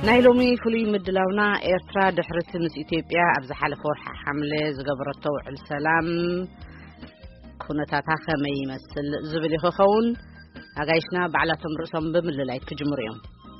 نايلومي فلي مدلونا إيرترا دحرت مس إثيوبيا أبز حلف ورح حملة زجبرتو السلام كنا تاتاخا ما يمثل زبلي خون أجايشنا بعلى تمرسم بمللايت كجمريم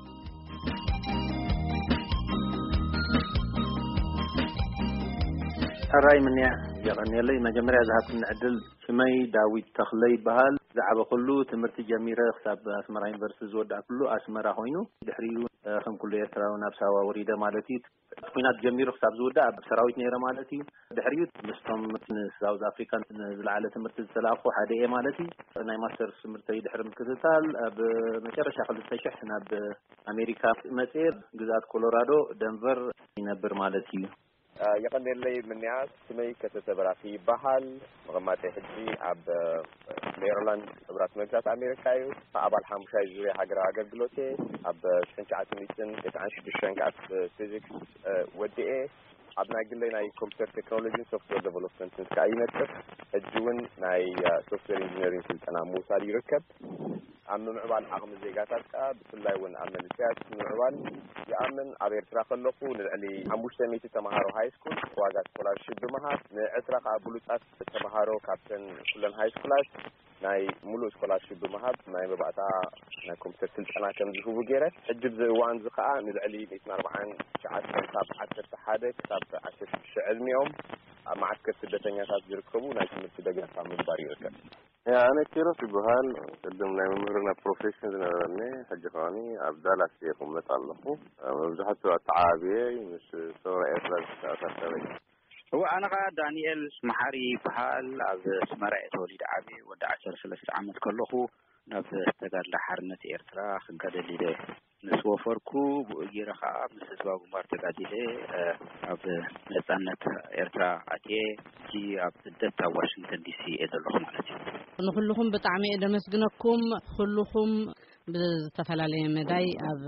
الرأي مني يعني اللي ما جمرة ذهب نعدل شمي داوود تخلي بهال زعب كله تمرت جميرة حساب أسمرين versus ودا كله أسمرة هينو دحريو خم كله يسرا ونفسه ووريده مالتي فينات جميرة حساب زودا بسراويت نيرة مالتي دحريو مستم مثل ساوث أفريقيا العالم تمرت السلاخ وحدة مالتي أنا ماستر تمرت يدحر مكتسال بمشارة شغل التشح هنا بأمريكا مسير جزات كولورادو دنفر ينبر مالتي يقدر لي من ناس سمي كتتبرافي بحال مغمات حجي عب ميرلاند برات مجلس أمريكايو عبال حمشاي جوري حقرا أقلوتي عب شنشعات ميسن يتعنش بشنكات فيزيكس ودي عبنا قل لي ناي كمبيوتر تكنولوجي سوفتوير ديفلوبمنت كأينتك الجون ناي سوفتوير انجينيرينج سلطنا موسى يركب عمل معبال عقم الزيقاتات بسلاي ون عمل السياس معبال يأمن عبير تراخ اللقو نلعلي عموش تميتي تمهارو هاي سكول واجات سكولارشيب بمهات نعتراخ عبولوتات تمهارو كابتن كلن هاي سكولاش ناي مولو سكولارشيب بمهات ناي مبعتا ناي كمبيوتر سلطنا كم زفو بغيرة حجب زوان زقاء نلعلي 240 شعات كتاب عشر تحادة كتاب عشر علميهم معسكر سدتنياتات يركبوا ناي كمت دقات عمل باري يركب أنا كيرو في بحال قدم لنا مهرنا بروفيشنز نرني حجفاني عبدالله سيكم لتعلقوا وزحتوا التعابي مش صورة إطلاق تأثيري هو أنا دانيال محاري بحال عز سمرأة وليد عابي ودع 10 عامل كله نفس استقال لحرنة إرترا خنقاد اللي نسوفركو بأجيرخا مسسباب مارتقادي أب نتعنت إرترا أتيه جي أب دتا واشنطن دي سي إدلوخ مالتي نخلوهم بطعمي إذا مسجنكم خلوهم بتفعلي مداي أب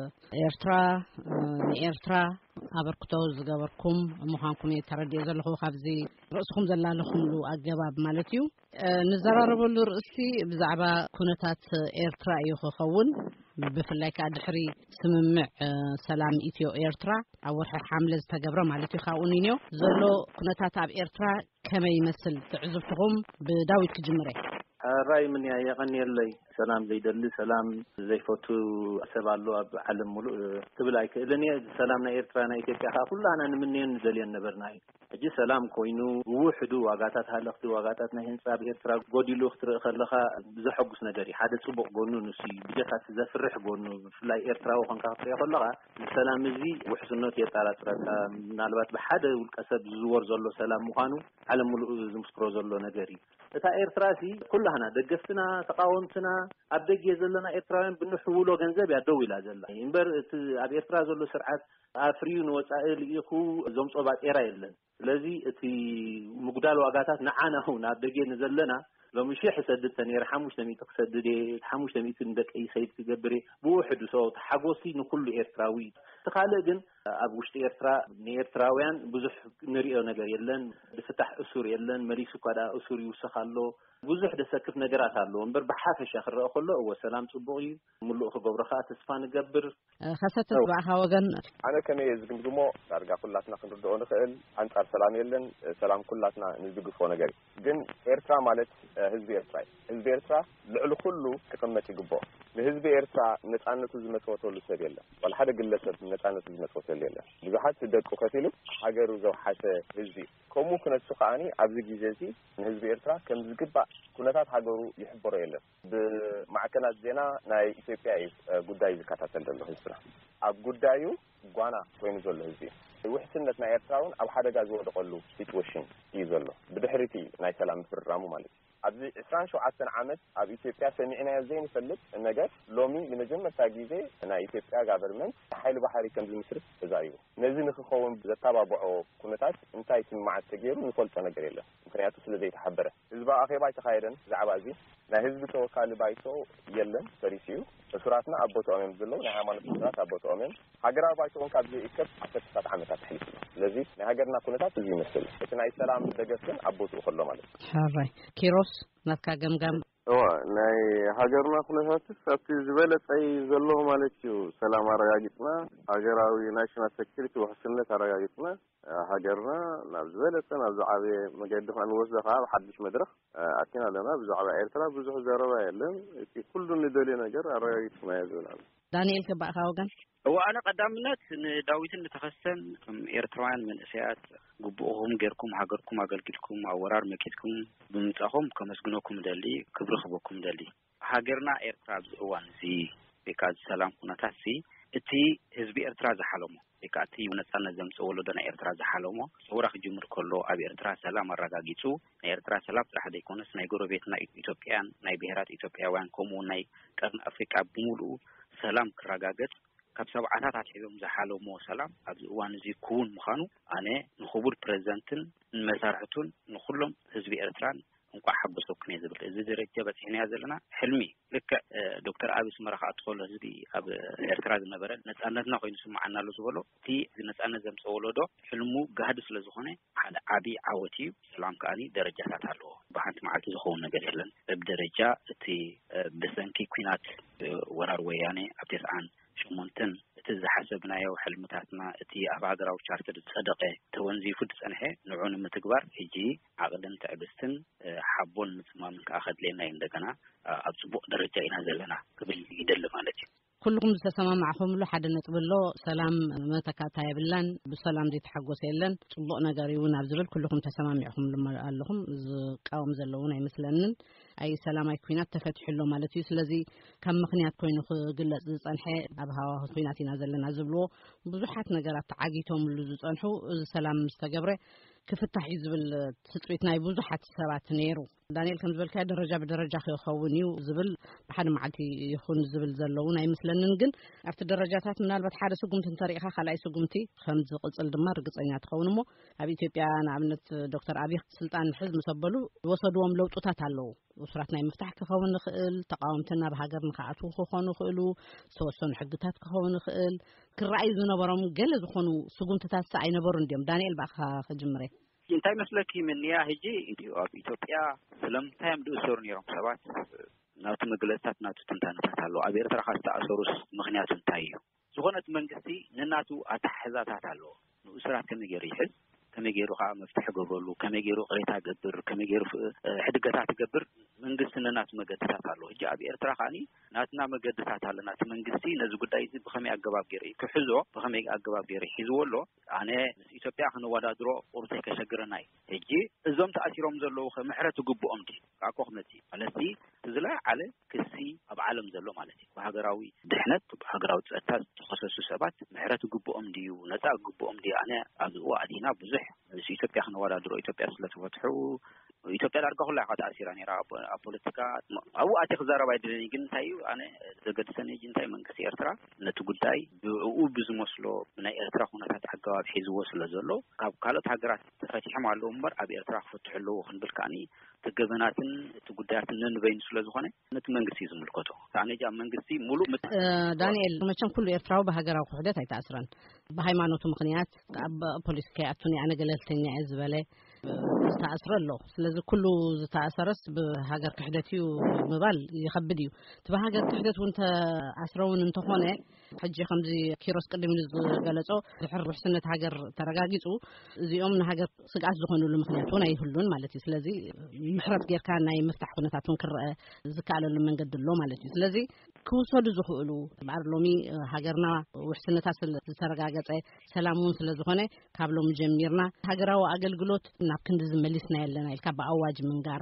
إرترا أبركتوز جبركم مخانكم يتردي زلخو خفزي رأسكم زلالكم لو أجاباب مالتيو نزرارب الرئيسي بزعبة كونتات إرترا يخون بفلاي كادحري سممع سلام إثيو إرترا أو حملة تجبره مالتي خاونينيو زلو كونتات أب إرترا كما يمثل تعزفتهم بداوي كجمرة الرأي مني يغني اللي سلام زي دلي سلام زي فوتو سبالو علم ملو تبلايك لني سلامنا إيرترانا إثيوبيا كلها أنا منين زليان نبرناي أجي سلام كوينو وحدو واقعات هالختي واقعاتنا هنساب إيرترا قودي لو اختر خلخا بزحقس نجاري حادث سبق قونو نسي بجات زفرح قونو فلاي إيرترا وخن كافتري خلخا سلام زي وحسنوت يتعالى تراكا نالبات بحدا والكسب زور زلو سلام مخانو علم ملو زمسكرو زلو نجاري تا إيرتراسي كلها أنا دقستنا تقاومتنا أبدأ يزلنا إيرتراين بنحولو جنزب يدوي لا زلا ينبر أبي إيرترا زلو سرعة أفريون وسائل يخو زوم صوبات إيرايلن الذي في مقدار وقاتات نعانا هنا أبدأ نزلنا لو مش يحسد التاني رحموش لمي تقصدي رحموش لمي تندك أي سيد تجبري بوحد وصوت حقوسي نكل إيرتراوي تخالجن أبوش إيرترا نيرتراويان بزح نريء نجار يلن بفتح أسور يلن مريسو كذا أسور يوسخ الله بزح دسكف نجارات الله انبر بحافش آخر أخله هو سلام صبغي ملؤ خبرخات اسفان جبر خاصة تبعها وجن أنا كم يزقم جمو أرجع كلاتنا خندر دون خيل عن سلام يلن سلام كلاتنا نزق فونا جري جن إيرترا مالت حزب إيرترا لعل كله كقمة جبوا لحزب إيرترا نتعنت زمت وطول سريلا ولا حدا قلة نتعنت زمت وطول سريلا بجحات تدق قتيلو حجر وزو حاسة حزبي كم ممكن السقاني عبد الجزازي من حزب إيرترا كم زقبة كلها حجروا يحبوا إلا بمعكنات زينا ناي إثيوبيا قداي زكاة تندل حزبنا أب قدايو قانا وين زول حزبي وحسنتنا إيرتراون أو حدا جاز وضقلو سيتويشن يزولو بدحرتي ناي سلام في الرامو مالك أبي إسران شو عشان عمد أبي إثيوبيا سمعنا زين يفلت النجاة لومي من جمة تاجيزة أنا إثيوبيا government حيل بحري كم زي مصر زايو نزين خخون بتتابع بعو كونتات انتهي مع التغيير ونقول أنا قريلا ممكن يتصل زي تحبره إذا أخي باي تخيرن زعبازي نهزب توكال بايتو يلن فريسيو سوراتنا أبوتو أمين بلو نهامان سورات أبوتو أمين هجرا بايتو ونك أبزي إكتب 10 عامات تحليل لذي نهجرنا كونتات زي مثل لكن أي سلام دقسن أبوتو خلوا مالك حراي كيروس ናትካ ገምጋም ናይ ሃገርና ኩነታትስ ኣብቲ ዝበለጸይ ዘሎ ማለት እዩ ሰላም አረጋግጥና ሃገራዊ ናሽናል ሴኩሪቲ ወሕስነት አረጋግጥና ሃገርና ናብ ዝበለጸ ናብ ዝዓበየ መገዲ ክንወስዶ ካብ ሓድሽ መድረኽ ኣቲና ኣለና ብዛዕባ ኤርትራ ብዙሕ ዘረባ የለን እቲ ኩሉ ንደልዮ ነገር አረጋግጥና የዘላል ዳንኤል ከባእካ ወገን وأنا قدامنات داويتن نتخسن إيرتران من أسيات قبوهم غيركم هاجركم أقلكم أورار مكيتكم بمتأهم كمسجنكم دالي كبرخبكم دالي هاجرنا إيرتراز وانزي بكاد سلام كنا تاسي إتي حزب إيرتراز حلمه بكاتي ونسألنا زمس ولدنا إيرتراز حلمه ورخ جمر كله أبي إيرتراز سلام الرجاجيتو إيرتراز سلام راح يكونس نيجورو بيتنا إثيوبيان ناي بهرات إثيوبيا وان كومو ناي كرن أفريقيا بمولو سلام كراجاجت كبسب عادات عيبهم زحالو مو سلام أبزوان زي كون مخانو أنا نخبر بريزنتن مسارحتون نخلهم حزب إيرتران نقع حبسو كنيزة بالإزي درجة بس هنا هذلنا حلمي لك دكتور أبيس مرخ أدخل حزبي أب إيرتران النبرة نسألنا خوي نسمع عنا لزولو تي نسألنا زم سولو دو حلمو جهدس لزخونة على عبي عوتي سلام كاني درجة تاتالو بحنت معك زخون نجريلن بدرجة تي بسنكي كينات ورار وياني أبتس عن شمونتن تزحسبنا يو حلمتاتنا تي أبعدرا وشارتر صدقة تونزي فدس أنها نوعون متكبر يجي عقدن تعبستن حبون مثل ما أخذ لنا عندنا أبسبوع درجة ينزلنا قبل يدل مالتي كلكم تسمع معهم له حد نتبلو سلام متكاتاي بلان بسلام دي تحقوس يلن طلق نغاريون ابزبل كلكم تسمع معهم لما قال لهم قاوم زلون اي مثلن اي سلام اي كوينات تفتح له مالتي سلازي كم مخنيات كوينو غلص صنحه ابها كوينات ينزلنا زبلو بزحات نغرات تعاقيتهم لزصنحو سلام مستغبره كفتح يزبل تطويتنا بزحات سبات نيرو دانيال كم زبل كاي درجه بدرجه يخونيو زبل بحد معلتي يخون زبل زلون اي مثلن ግን ኣብቲ ደረጃታት ምናልባት ሓደ ስጉምቲ እንተሪኢኻ ካልኣይ ስጉምቲ ከም ዝቕፅል ድማ ርግፀኛ ትኸውን እሞ ኣብ ኢትዮጵያ ንኣብነት ዶክተር አብይ ስልጣን ሕዝ መሰበሉ ወሰድዎም ለውጥታት ኣለዉ ወስራት ናይ ምፍታሕ ክኸውን ይኽእል ተቃወምትና ብሃገር ንኻኣትው ክኾኑ ይኽእሉ ዝተወሰኑ ሕግታት ክኸውን ይኽእል ክረኣዩ ዝነበሮም ገለ ዝኾኑ ስጉምትታት ኣይነበሩን እንዲዮም ዳንኤል ባኻ ክጅምረ እንታይ መስለኪ ምንያ ሕጂ ኢትዮጵያ ስለምንታይም ድእሰሩ ነይሮም ሰባት ናቱ መግለጽታት ናቱ ትንታነታት አለው ኣብ ኤርትራ ካስተኣሰሩስ ምክንያቱ እንታይ እዩ ዝኾነት መንግስቲ ንናቱ ኣታሕዛታት አለው ንኡስራት ከመይ ገይሩ ይሕዝ ከመይ ገይሩ ኸዓ መፍትሒ ገብረሉ ከመይ ገይሩ ቅሬታ ገብር ከመይ ገይሩ ሕድገታት ገብር መንግስቲ ንናቱ መገድታት አለው ሕጂ ኣብ ኤርትራ ኸዓኒ ናትና መገድታት አለ ናቱ መንግስቲ ነዚ ጉዳይ እዚ ብኸመይ ኣገባብ ገይሩ ክሕዞ ብኸመይ ኣገባብ ገይሩ ሒዝዎሎ ኣነ ኢትዮጵያ ክንወዳድሮ ቁርተይ ከሸግረናይ ሕጂ እዞም ተኣሲሮም ዘለዉ ምሕረት ግብኦም ዲ ካኮኽመቲ ኣለቲ ዝላ ዓለ ክሲ ኣብ ዓለም ዘሎ ማለት እዩ በሃገራዊ ድሕነት በሃገራዊ ጸጥታ ተኸሰሱ ሰባት ምሕረት ግብኦም ዲዩ ነፃ ግብኦም ዲ ኣነ ኣብኡ ኣዲና ብዙሕ ኢትዮጵያ ክንወዳድሮ ኢትዮጵያ ስለተፈትሑ ኢትዮጵያ ዳርጋ ሁላ ተኣሲራ ነይራ ኣብ ፖለቲካ ኣብኡ ኣቲ ክዛረባ ይድለኒ ግን እንታይ እዩ ኣነ ዘገድሰኒ እንታይ መንግስቲ ኤርትራ ነቲ ጉዳይ ብኡ ብዝመስሎ ናይ ኤርትራ ኩነታት ኣገባብ ሒዝዎ ስለ ዘሎ ካብ ካልኦት ሃገራት ተፈቲሖም ኣለዉ እምበር ኣብ ኤርትራ ክፈትሑ ኣለዉ ክንብል ከዓኒ ተገበናትን እቲ ጉዳያትን ንንበይን ስለ ዝኾነ ነቲ መንግስቲ ዝምልከቶ ኣነ ጃ መንግስቲ ሙሉእ ዳንኤል መቸም ኩሉ ኤርትራዊ በሃገራዊ ኩሕደት ኣይተኣስረን ብሃይማኖቱ ምክንያት ኣብ ፖለቲካ ኣቱኒ ኣነ ገለልተኛ እየ ዝበለ ዝተኣስረ ኣሎ ስለዚ ኩሉ ዝተኣሰረስ ብሃገር ክሕደት እዩ ምባል ይኸብድ እዩ እቲ ብሃገር ክሕደት እውን ተኣስረውን እንተኾነ ሕጂ ከምዚ ኪሮስ ቅድም ዝገለጾ ድሕር ውሕስነት ሃገር ተረጋጊፁ እዚኦም ንሃገር ስግኣት ዝኾኑሉ ምክንያት እውን ኣይህሉን ማለት እዩ ስለዚ ምሕረት ጌርካ ናይ ምፍታሕ ኩነታት እውን ክረአ ዝከኣለሉ መንገዲ ኣሎ ማለት እዩ ስለዚ ክውሰዱ ዝኽእሉ ባር ሎሚ ሃገርና ውሕስነታ ዝተረጋገፀ ሰላም እውን ስለ ዝኾነ ካብ ሎሚ ጀሚርና ሃገራዊ ኣገልግሎት ናብ ክንዲ ዝመሊስና የለና ኢልካ ብኣዋጅ ምንጋር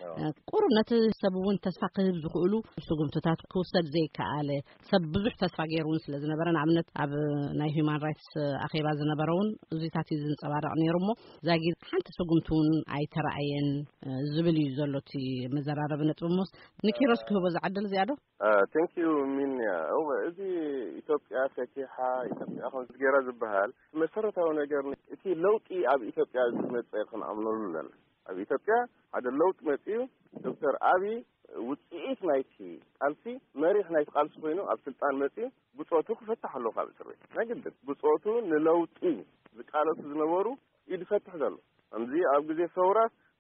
ቁሩብ ነቲ ሰብ እውን ተስፋ ክህብ ዝኽእሉ ስጉምትታት ክውሰድ ዘይከኣለ ሰብ ብዙሕ ተስፋ ገይሩን ስለ ዝነበረ ንኣብነት ኣብ ናይ ሂውማን ራይትስ ኣኼባ ዝነበረውን እዚታት እዩ ዝንፀባረቕ ነይሩ እሞ ዛጊ ሓንቲ ስጉምቲ እውን ኣይተረኣየን ዝብል እዩ ዘሎ እቲ መዘራረቢ ነጥቢ ሞስ ንኪሮስ ክህቦ ዝዓደል እዚኣ ዶ ቴንክ ዩ ሚንያ እዚ ኢትዮጵያ ፈቲሓ ኢትዮጵያ ከምዚ ገይራ ዝበሃል መሰረታዊ ነገር እቲ ለውጢ ኣብ ኢትዮጵያ ዝመፅእ ክንኣምነሉ ኣለና ኣብ ኢትዮጵያ ሓደ ለውጥ መፅኡ ዶክተር አብይ ውፅኢት ናይቲ ቃልሲ መሪሕ ናይቲ ቃልሲ ኮይኑ ኣብ ስልጣን መፅኡ ብፆቱ ክፈትሕ ኣለዎ ካብ እስር ቤት ናግድን ብፆቱ ንለውጢ ዝቃለሱ ዝነበሩ ይድፈትሕ ዘሎ ከምዚ ኣብ ግዜ ሰውራት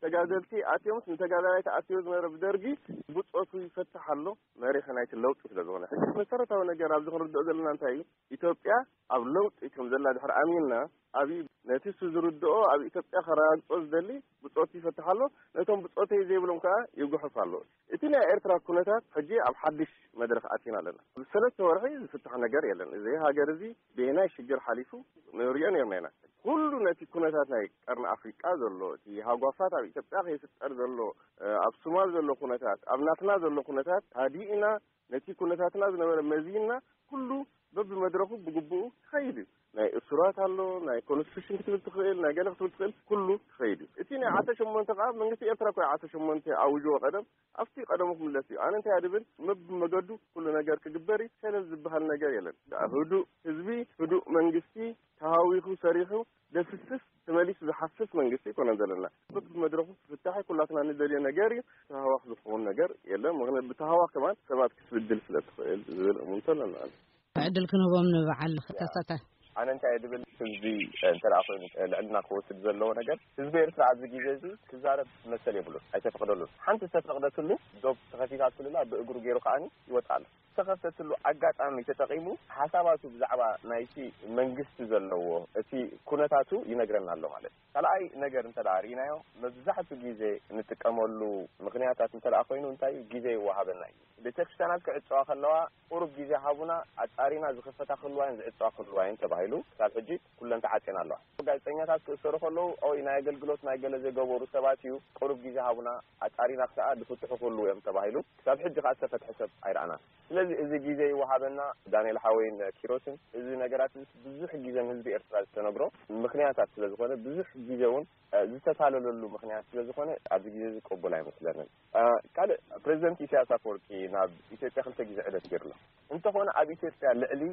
ተጋደልቲ አትየምስ ተጋዳላይ አትየዝ መረብ ደርጊ ብጾቱ ይፈታሐሉ መሪኸናይት ለውጥ ስለሆነ ሕጂ መሰረታዊ ነገር ኣብዚ ክንርድኦ ዘለና እንታይ እዩ ኢትዮጵያ ኣብ ለውጥ ከም ዘላ ድሕር ኣሚንና abi ነቲሱ ዝርድኦ ኣብ ኢትዮጵያ ከራግጾ ዝደሊ ብጾት ይፈታሐሉ ነቶም ብጾት ዘይብሎም ከዓ ይጉሕፋሉ እቲ ናይ ኤርትራ ኩነታት ሕጂ ኣብ ሓድሽ መድረኽ ኣቲና ኣለና ሰለስተ ወርሒ ዝፍታሕ ነገር የለን እዚ ሃገር እዚ ብናይ ሽግር ሓሊፉ ንሪኦ ነርና ኩሉ ነቲ ኩነታት ናይ ቀርኒ ኣፍሪቃ ዘሎ እቲ ሃጓፋት ኣብ ኢትዮጵያ ከይፍጠር ዘሎ ኣብ ሶማል ዘሎ ኩነታት ኣብ ናትና ዘሎ ኩነታት ታዲኢና ነቲ ኩነታትና ዝነበረ መዚና ኩሉ በብመድረኹ ብግቡኡ ከይድ ናይ እስራት ኣሎ ናይ ኮንስቲቱሽን ክትብል ትኽእል ናይ ገለ ክትብል ትኽእል ኩሉ ከይድ እቲ ናይ 18 ከዓ መንግስቲ ኤርትራ ኮይ 18 ኣውጆ ቀደም ኣብቲ ቀደሙ ክምለስ እዩ ኣነ እንታይ ኣድብል መገዱ ኩሉ ነገር ክግበሪ ሰለዝ ዝበሃል ነገር የለን ህዱእ ህዝቢ ህዱእ መንግስቲ ተሃዊኹ ሰሪሑ ደፍስስ ተመሊስ ዝሓስስ መንግስቲ ኮነ ዘለና በብመድረኹ ፍታሕ ኩላትና ንደልየ ነገር ተሃዋኽ ዝኸውን ነገር የለን ምክንያቱ ብተሃዋኽ ከማን ሰባት ክትብድል ስለትኽእል ዝብል እሙንተለና ዕድል ክንህቦም ንበዓል ክተሳተ ኣነ እንታይ ድብል ህዝቢ እንተደኣ ኮይኑ ልዕልና ክወስድ ዘለዎ ነገር ህዝቢ ኤርትራ ኣብዚ ግዜ እዚ ክዛረብ መሰል የብሉ ኣይተፈቅደሉ ሓንቲ ዝተፈቅደትሉ ዶብ ተኸፊታትሉላ ብእግሩ ገይሩ ከዓኒ ይወጣል ተኸፍተትሉ ኣጋጣሚ ተጠቂሙ ሓሳባቱ ብዛዕባ ናይቲ መንግስቲ ዘለዎ እቲ ኩነታቱ ይነግረና ኣሎ ማለት ካልኣይ ነገር እንተደኣ ሪናዮ መብዛሕትኡ ግዜ እንጥቀመሉ ምክንያታት እንተደኣ ኮይኑ እንታይ ግዜ ይወሃበና እዩ ቤተክርስትያናት ክዕፀዋ ከለዋ ቁሩብ ግዜ ሃቡና ኣጣሪና ዝኽፈታ ክልዋይን ዝዕፀዋ ክልዋይን ተባሂሉ ካብ ሕጂ ኩለን ተዓፅና ኣለዋ ጋዜጠኛታት ክእሰሩ ከለዉ ኦይ ናይ ኣገልግሎት ናይ ገለ ዘይገበሩ ሰባት እዩ ቁሩብ ግዜ ሃቡና ኣጣሪና ክሳዓ ዝፍትሑ ክህሉ እዮም ተባሂሉ ካብ ሕጂ ከዓ ዝተፈትሐ ሰብ ኣይረኣና ስለዚ እዚ ግዜ ይወሃበና ዳንኤል ሓወይን ኪሮስን እዚ ነገራት ብዙሕ ግዜ ህዝቢ ኤርትራ ዝተነግሮ ምክንያታት ስለዝኾነ ብዙሕ ግዜ እውን ዝተታለለሉ ምክንያት ስለዝኾነ ኣብዚ ግዜ ዝቀበል ኣይመስለንን ካልእ ፕሬዚደንት ኢሳያስ አፈወርቂ ናብ ኢትዮጵያ ክልተ ግዜ ዕደት ገይሩሎ እንተኾነ ኣብ ኢትዮጵያ ልዕሊ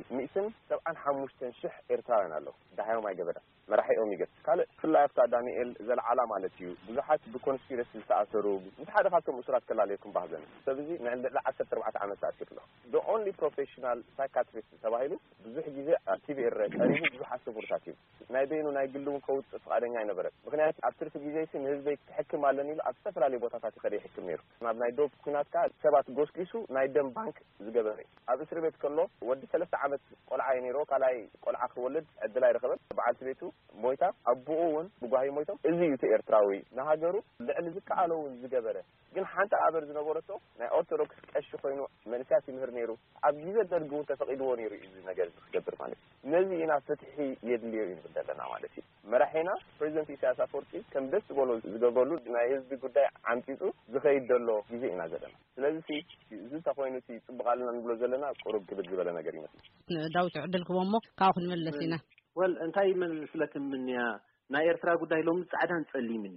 175,000 ኤርትራውያን ኣለዉ ዳሃዮም ኣይገበዳ መራሒኦም ይገብ ካልእ ፍላይ ኣፍታ ዳንኤል ዘለዓላ ማለት እዩ ብዙሓት ብኮንስፒረሲ ዝተኣሰሩ ምስ ሓደ ካብቶም እስራት ከላለየኩም ባህዘን ሰብዚ ንዕሊ 14 ዓመት ተኣሲሩሎ the only professional psychiatrist ተባሂሉ ብዙሕ ግዜ ኣብ ቲቪኤር ቀሪቡ ብዙሓት ስቡርታት እዩ ናይ በይኑ ናይ ግሉውን ከውፅእ ፈቃደኛ ኣይነበረን ምክንያቱ ኣብ ትርፊ ግዜ ሲ ንህዝበይ ክሕክም ኣለኒ ኢሉ ኣብ ዝተፈላለዩ ቦታታት ይኸደ ይሕክም ነይሩ ናብ ናይ ዶብ ኩናት ከዓ ሰባት ጎስቂሱ ናይ ደም ባንክ ዝገበረ ኣብ እስር ቤት ከሎ ወዲ 3 ዓመት ቆልዓ ነይሩ ካልኣይ ቆልዓ ክወልድ ዕድል ኣይረኸበን በዓልቲ ቤቱ ሞይታ ኣቦኡ እውን ብጓሂ ሞይቶም እዚ እዩ ኤርትራዊ ንሃገሩ ልዕሊ ዝከኣሎ እውን ዝገበረ ግን ሓንቲ ኣበር ዝነበረቶ ናይ ኦርቶዶክስ ቀሺ ኮይኑ መንእሰያት ይምህር ነይሩ ኣብ ግዜ ደርጊ እውን ተፈቂድዎ ነይሩ እዚ ነገር ዝገብር ማለት ነዚ ኢና ፍትሒ የድልዮ እዩ ዘለና ማለት እዩ መራሒና ፕሬዚደንት ኢሳያስ አፈወርቂ ከም ደስ ዝበሎ ዝገበሉ ናይ ህዝቢ ጉዳይ ዓምፂፁ ዝኸይድ ዘሎ ግዜ ኢና ዘለና ስለዚ እዚ ተኮይኑቲ ጽብቃልና ንብሎ ዘለና ቁሩብ ክብል ዝበለ ነገር ይመስል ዳውት ዕድል ክቦሞ ካብ ክንመለስ ኢና ወል እንታይ ይመስለክም ምንያ ናይ ኤርትራ ጉዳይ ሎም ጻዕዳን ጸሊምን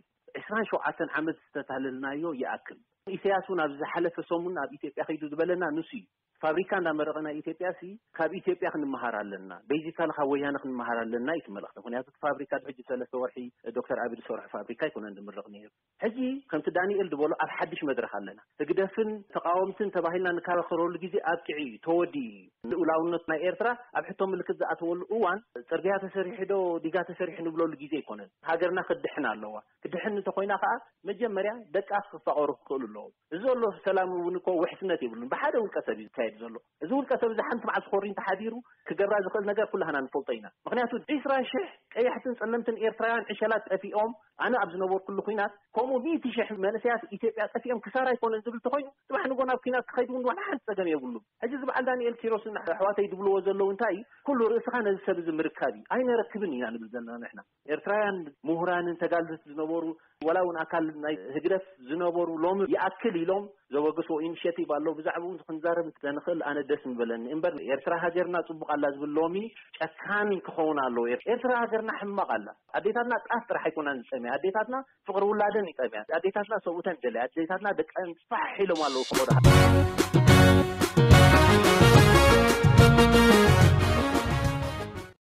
27 ዓመት ዝተታለልናዮ ይኣክል ኢሳያሱን ኣብ ዝሓለፈ ሰሙን ኣብ ኢትዮጵያ ከይዱ ዝበለና ንሱ ፋብሪካ እንዳመረቀና ኢትዮጵያ ሲ ካብ ኢትዮጵያ ክንመሃር ኣለና ቤዚካል ወያነ ክንመሃር ኣለና ይትመለክት ምክንያቱ ፋብሪካ ድሕጂ 3 ወርሒ ዶክተር አብዲ ሰርሕ ፋብሪካ ይኮነ እንደምረቅ ነይሩ ሕጂ ከምቲ ዳንኤል ድበሎ ኣብ ሓድሽ መድረክ ኣለና ትግደፍን ተቃወምትን ተባሂልና ንካረኸረሉ ግዜ ኣብቅዒ ተወዲ ንኡላውነት ናይ ኤርትራ ኣብ ሕቶም ምልክት ዝኣተወሉ እዋን ፅርግያ ተሰሪሕዶ ዲጋ ተሰሪሕ ንብለሉ ግዜ ይኮነን ሃገርና ክድሕን ኣለዋ ክድሕን ተኮይና ከዓ መጀመርያ ደቃስ ክፈቀሩ ክእሉ ኣለዎ እዚ ዘሎ ሰላም እውን እኮ ውሕስነት ይብሉን ብሓደ ውልቀ ሰብ ይካየድ ዘሎ እዚ ውልቀ ሰብ ዝሓንቲ መዓዝ ኮሪን ተሓዲሩ ክገብራ ዝኽእል ነገር ኩላህና ንፈልጦ ኢና ምክንያቱ 20,000 ቀያሕትን ጸለምትን ኤርትራውያን ዕሸላት ጠፊኦም ኣነ ኣብ ዝነበሩ ኩሉ ኩናት ከምኡ 100,000 መንእሰያት ኢትዮጵያ ጠፊኦም ክሳራ ይኮነን ዝብል ተኮይኑ ጥራሕ ንጎና ኣብ ኩናት ክኸይዱ ዋላ ሓንቲ ፀገም የብሉ ሕጂ ዝበዓል ዳንኤል ኪሮስን ኣሕዋተይ ድብልዎ ዘለዉ እንታይ ኩሉ ርእስኻ ነዚ ሰብ ዝምርካቢ ኣይነረክብን ኢና ንብል ዘለና ንሕና ኤርትራውያን ምሁራንን ተጋልዝት ዝነበሩ ወላ እውን ኣካል ናይ ህግደት ዝነበሩ ሎም ይኣክል ኢሎም ዘወገስዎ ኢኒሽቲቭ ኣሎ ብዛዕባ እውን ክንዛረብ ንኽእል ኣነ ደስ ምበለኒ እምበር ኤርትራ ሃገርና ጽቡቕ ኣላ ዝብል ሎሚ ጨካኒ ክኸውን ኣለዎ ኤርትራ ሃገርና ሕማቕ ኣላ ኣዴታትና ጣፍ ጥራሕ ኣይኮናን ዝፀምያ ኣዴታትና ፍቅሪ ውላደን ይጠምያ ኣዴታትና ሰብኡተን ደልያ ኣዴታትና ደቀን ፋሕ ኢሎም ኣለዉ ክኸዱ